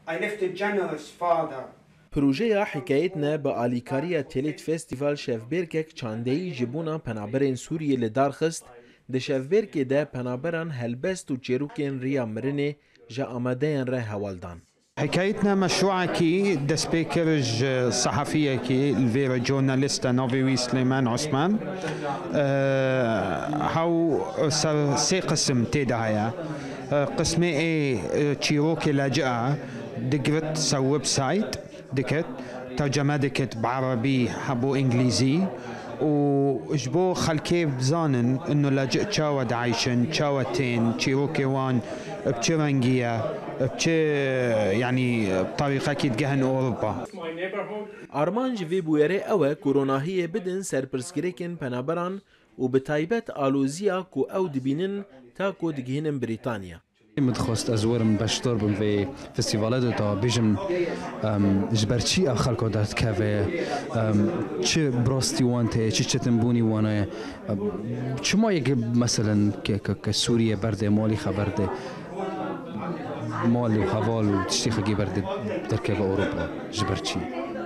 I left a generous father. پروژه حکایتنا به آلیکاریا تلیت فستیوال شفبرکک چاندهی جبونا پنابرین سوریه لدار خست ده شفبرک ده پنابران هلبست و چیروکین ریا مرنه جا آمدهین ره حوالدان. حكايتنا مشروع كي دسبيكرج صحفية كي الفيرا جورناليستا نوفي سليمان عثمان هاو سي قسم تيدايا قسمي اي تشيروكي لاجئة دقرت سو ويب سايت دكت ترجمة دكت بعربي حبو انجليزي وجبو خلكي بزانن انه لاجئ تشاود عايشن تشاوتين تشيروكي وان بتشرنجية يعني بطريقة كي تجهن أوروبا. آرمان جوی بویره اوه کروناهی بدن سرپرسگریکن پنابران و بتایبت آلوزیا کو او دبینن تا کو دگهنن بریتانیا. متخواست ازورم باشتر بم في فستیوالات تا بیشم جبرچی خلق داد که چه براستی وانته چه چتنبونی وانه چه ما یک مثلا که سوریه برده مالی خبرده مال و حوال و تشتی خگی برده در که اوروپا جبرچی.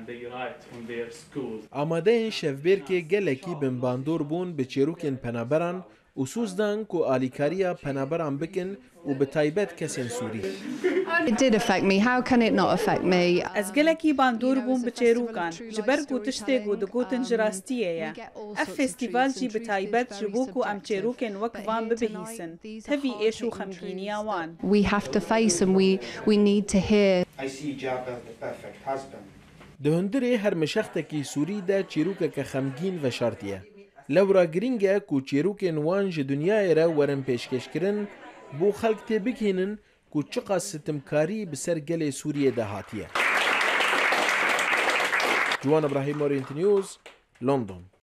آماده این شفبرک گلکی بمباندور بون به چیروکن پنابران و سوزدان کو آلیکاریا پنابران بکن و به تایبت کسین سوری. It did affect me. How can it not affect me? از گلکی باندور بون بچیروکان جبر گوتشته گودگوتن جراستیه یا اف فستیوال جی به تایبت جبوکو ام چیروکن وقفان ببهیسن تفی ایشو خمگینی آوان. We have to face them. We need to hear. I see Jabir the perfect husband. دهندره هر مشختکی سوری ده چیروک که خمگین و شرطیه. لورا گرینگه کو چیروکن وانج دنیای را ورن پیشکش کرن بو خلق تبکینن کو چقا ستمکاری بسر گل سوریه ده هاتیه. جوان ابراهیم اورینت نیوز، لندن.